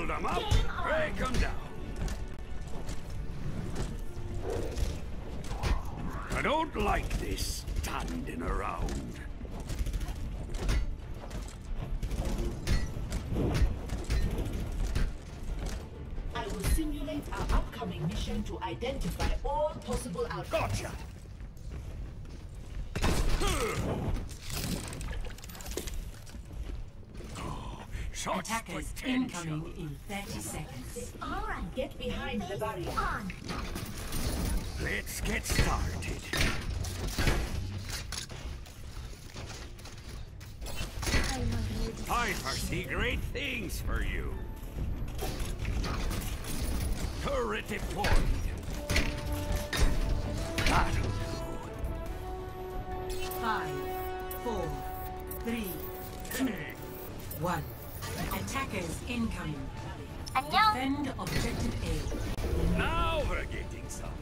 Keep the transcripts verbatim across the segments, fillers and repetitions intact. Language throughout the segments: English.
them up, break them down. I don't like this standing around. I will simulate our upcoming mission to identify all possible outcomes. Gotcha! Oh, such Attackers potential. incoming in thirty seconds. Alright, get behind the barrier. On. Let's get started. I love you. I foresee great things for you. Turret deployed. That'll do. Five, four, three, two, one. Attackers incoming. 안녕. Defend objective A. Now we're getting somewhere.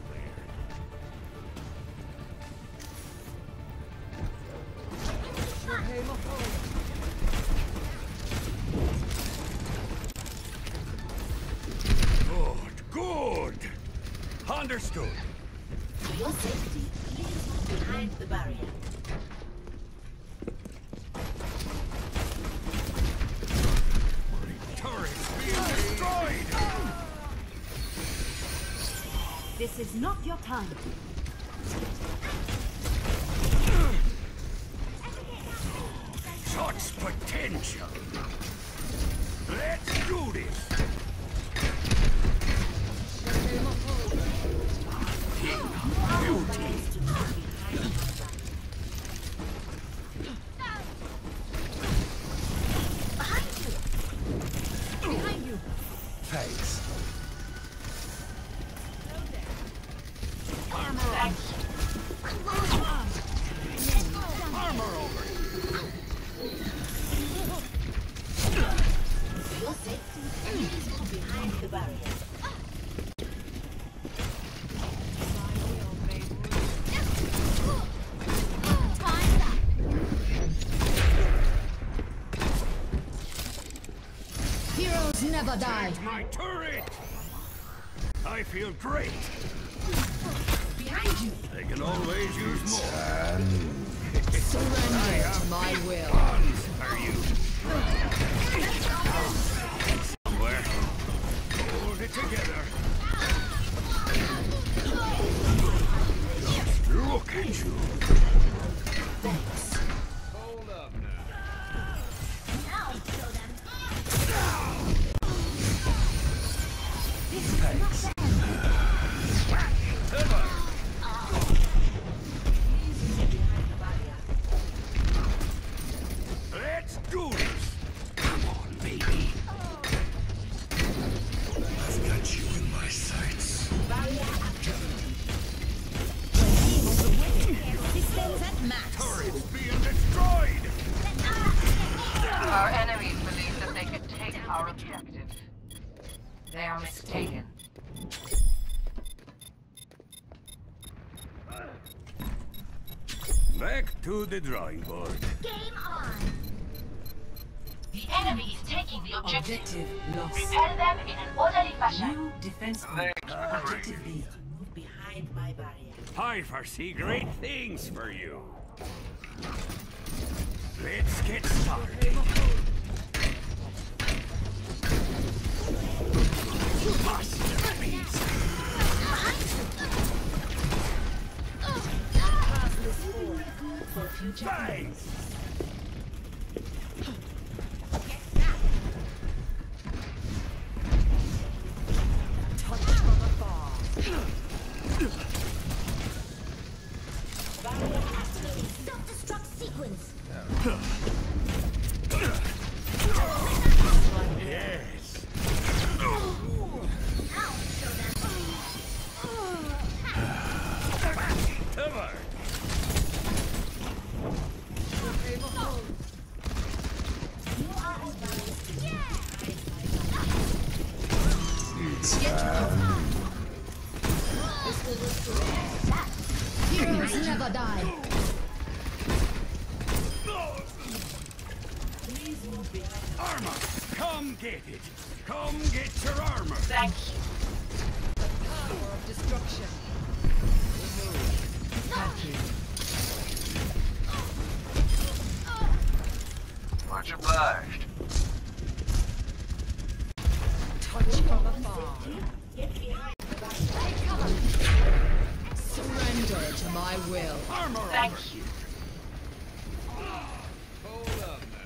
Good, good. Understood. For your safety, please move behind the barrier. Turrets being destroyed. This is not your time. Such potential. Let's do this. Beauty. Behind you. Behind you. Thanks. Armor on. Armor over. For your safety, please move behind the barrier. Heroes never die. My turret. I feel great. Behind you. I can always use more. Surrender to my will. Guns are you. Somewhere. Hold it together. Just look at you. Hold up now. Now show them. Thanks. Let's do this. Come on, baby. I've got you in my sights. Systems at max. Turrets being destroyed. Our enemies believe that they could take our objective. They are mistaken. Back to the drawing board. Game on. The enemy is taking the objective. Objective lost. Repel them in an orderly fashion. New defense point. Objective B. Move behind my barrier. I foresee great things for you. Let's get started. Masterpiece. For future Thanks. Self-destruct sequence. Yes. Now show them. Cover. You are advised. Yeah. This will restore that. Heroes never die. Armor. Come get it. Come get your armor. Thank you. Power of destruction. Much obliged. Touch from afar. Get behind the back. Surrender to my will. Armor. Thank you. Hold up now.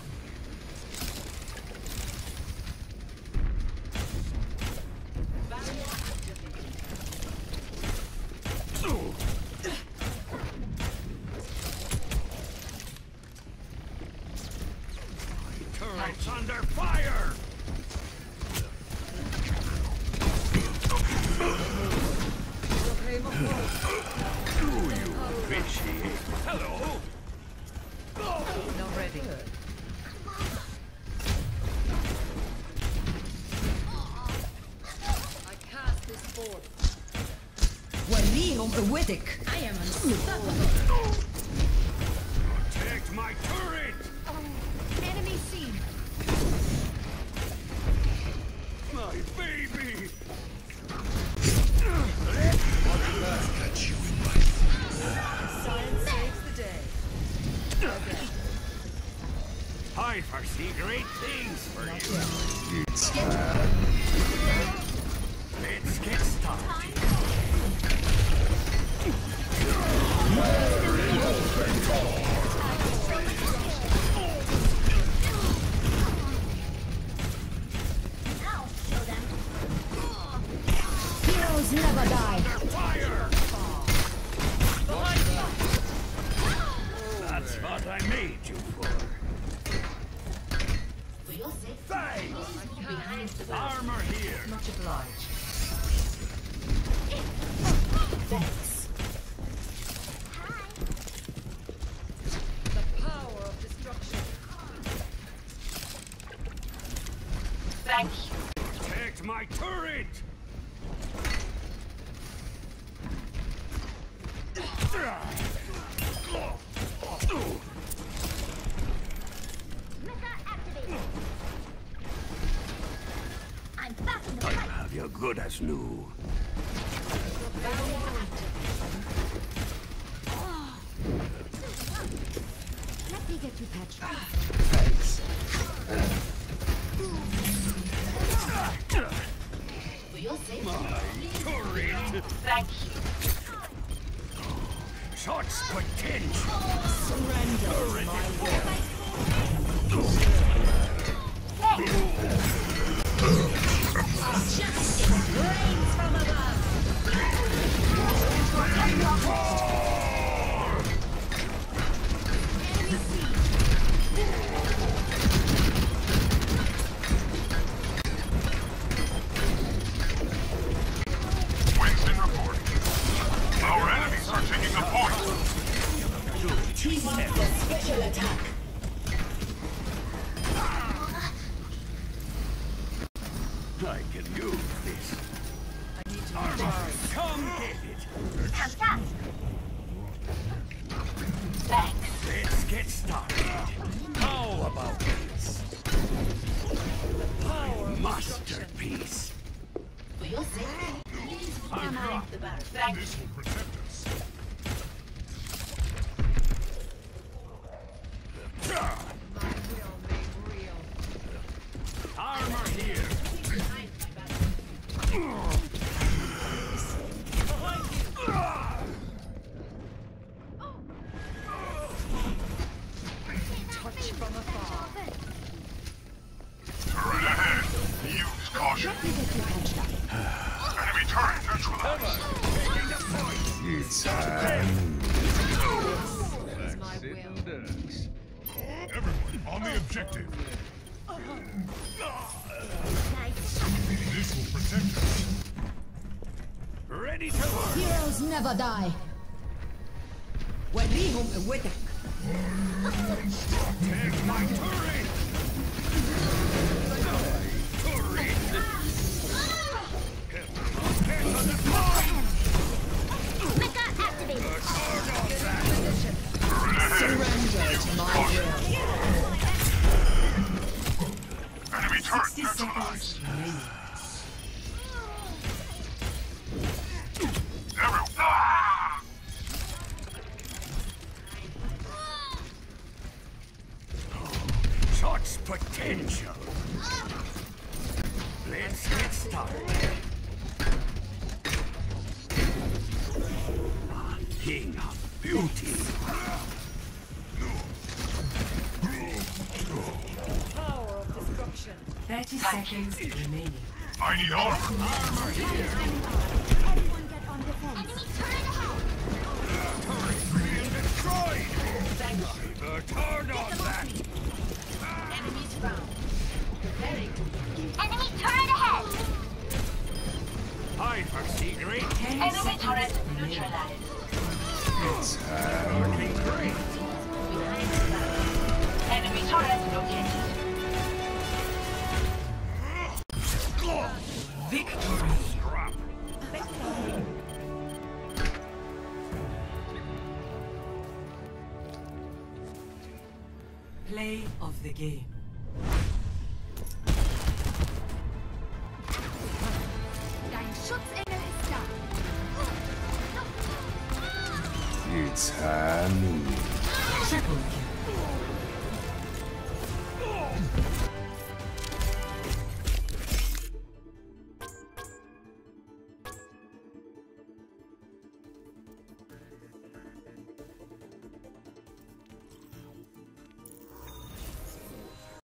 Turret's under fire! Do you appreciate? Hello? Not ready. I cast this forth. Walihum Ewitik. I am unstoppable. Protect my turret! Enemy seen. My baby! Science saves the day. I foresee great things for you. Let's get started. I'll show them. Heroes never die. Fire! That's what I made you for. For your safety, Thanks! behind the back. Armor here! Much obliged. Thanks. The power of destruction. Thank you. Protect my turret! I'm back in the I'll fight. have you good as new. Let me get you patched up. Thanks. For your safety, My turret! Thank you. Such potential! Surrender. Justice reigns from above. Enemy seen. Winston reporting. Our enemies are taking a point. team up the special attack. I can use this. I need to Armor, recharge. come get it! Thanks. Let's get started. How about this? Power of Masterpiece. For your safety, please I'm behind rocked. the barrel. Thank you. This will protect us. My will made real. Armor here. Behind my barrel. Touch from afar. Turret ahead. Use caution. Let me get you patched up. Enemy turret neutralized. Taking the point. It's Is my will. Everyone on the objective. Nice. This will protect us. Ready to work. Heroes never die. Walihum Ewitik. Take my turret. Turret. Get to the point. Mecha activated. Turn off that. Surrender to my will. potential. Let's get started. A king of beauty. Power of destruction. thirty seconds remaining. I need armor. Everyone get on defense. Uh, turn on that. Enemies found. Very good. Enemy turret ahead. I foresee great Ten Enemy turret seconds remaining. neutralized. working great. Enemy turret located. Victory. Scrap. Play of the game. Dein Schutzengel ist da. It's Hanu. Triple kill.